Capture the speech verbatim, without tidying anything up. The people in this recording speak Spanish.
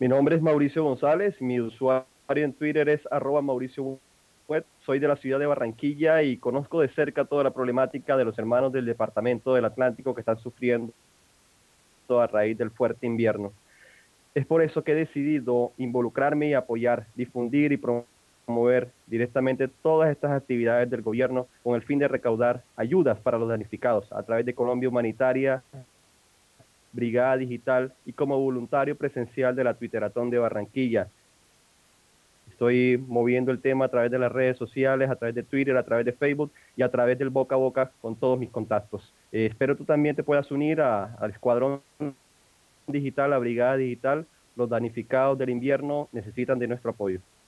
Mi nombre es Mauricio González, mi usuario en Twitter es arroba Mauricio Web. Soy de la ciudad de Barranquilla y conozco de cerca toda la problemática de los hermanos del departamento del Atlántico que están sufriendo a raíz del fuerte invierno. Es por eso que he decidido involucrarme y apoyar, difundir y promover directamente todas estas actividades del gobierno con el fin de recaudar ayudas para los damnificados a través de Colombia Humanitaria, Brigada Digital y como voluntario presencial de la Twitteratón de Barranquilla. Estoy moviendo el tema a través de las redes sociales, a través de Twitter, a través de Facebook y a través del boca a boca con todos mis contactos. Eh, espero tú también te puedas unir a, al Escuadrón Digital, a Brigada Digital. Los damnificados del invierno necesitan de nuestro apoyo.